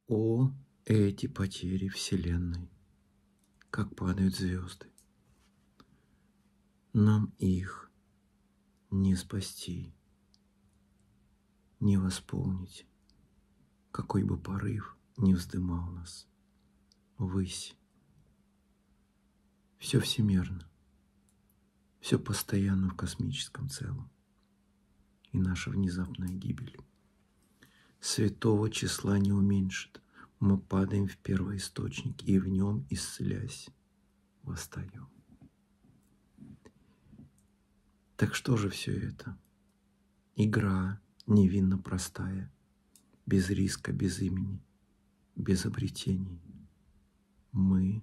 О, эти потери Вселенной, как падают звезды. Нам их не спасти, не восполнить, какой бы порыв ни вздымал нас ввысь. Все всемерно, все постоянно в космическом целом. И наша внезапная гибель святого числа не уменьшит. Мы падаем в первоисточник, и в нем, исцелясь, восстаем. Так что же все это? Игра невинно простая, без риска, без имени, без обретений. Мы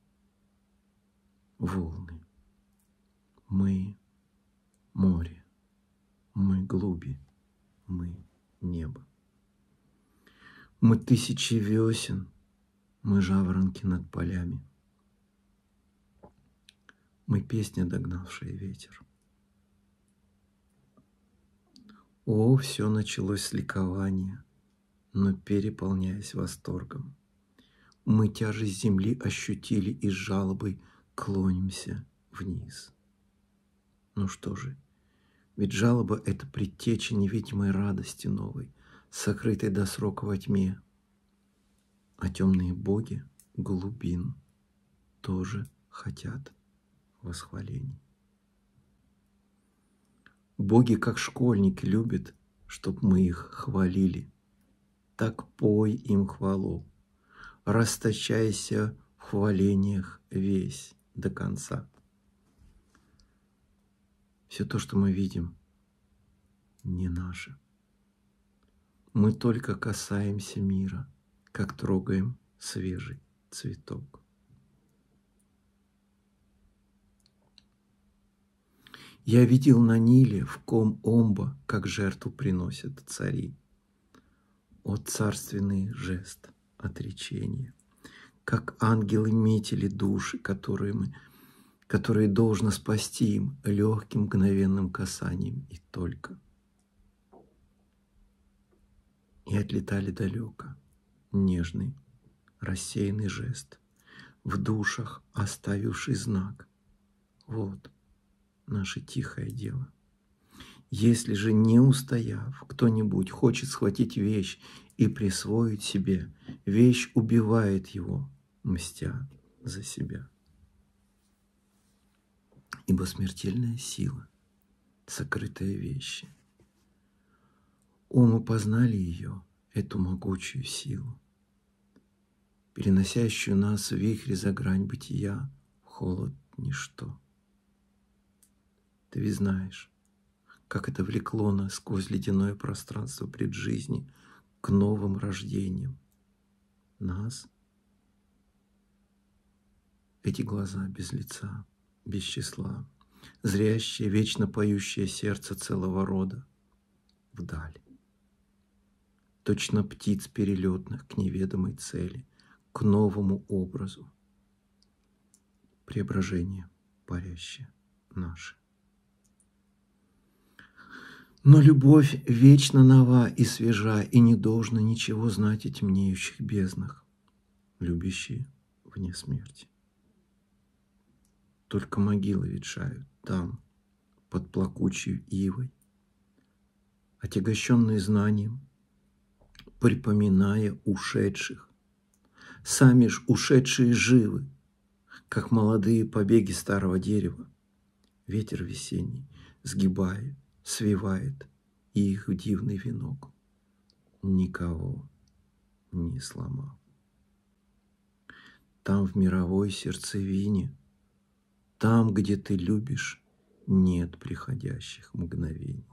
волны, мы море, мы глуби, мы небо. Мы тысячи весен, мы жаворонки над полями. Мы песня, догнавшая ветер. О, все началось с ликования, но переполняясь восторгом. Мы тяжесть земли ощутили и с жалобой клонимся вниз. Ну что же, ведь жалоба — это предтеча невидимой радости новой, сокрытой до срока во тьме. А темные боги глубин тоже хотят восхвалений. Боги, как школьники, любят, чтоб мы их хвалили. Так пой им хвалу, расточайся в хвалениях весь до конца. Все то, что мы видим, не наше. Мы только касаемся мира, как трогаем свежий цветок. Я видел на Ниле, в ком омба, как жертву приносят цари. О, царственный жест отречения! Как ангелы метили души, которые должно спасти им легким мгновенным касанием и только. И отлетали далеко нежный, рассеянный жест, в душах оставивший знак. Вот наше тихое дело. Если же, не устояв, кто-нибудь хочет схватить вещь и присвоить себе, вещь убивает его, мстя за себя. Ибо смертельная сила, сокрытая в вещи. О, мы познали ее, эту могучую силу, переносящую нас в вихре за грань бытия, в холод ничто. Ты ведь знаешь, как это влекло нас сквозь ледяное пространство преджизни к новым рождениям. Нас, эти глаза без лица, без числа, зрящее, вечно поющее сердце целого рода, вдаль. Точно птиц перелетных к неведомой цели, к новому образу. Преображение парящее наше. Но любовь вечно нова и свежа, и не должна ничего знать о темнеющих безднах, любящие вне смерти. Только могилы ветшают там, под плакучей ивой, отягощенные знанием, припоминая ушедших. Сами ж ушедшие живы, как молодые побеги старого дерева. Ветер весенний сгибает, свивает их в дивный венок, никого не сломал. Там в мировой сердцевине, там, где ты любишь, нет приходящих мгновений.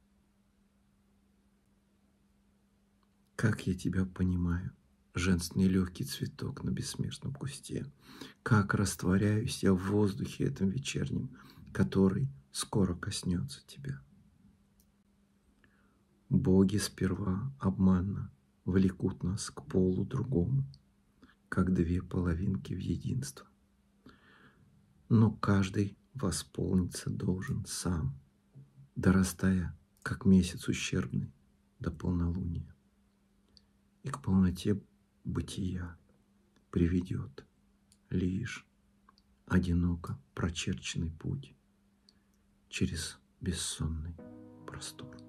Как я тебя понимаю, женственный легкий цветок на бессмертном кусте, как растворяюсь я в воздухе этом вечернем, который скоро коснется тебя. Боги сперва обманно влекут нас к полу другому, как две половинки в единство. Но каждый восполниться должен сам, дорастая, как месяц ущербный, до полнолуния. И к полноте бытия приведет лишь одиноко прочерченный путь через бессонный простор.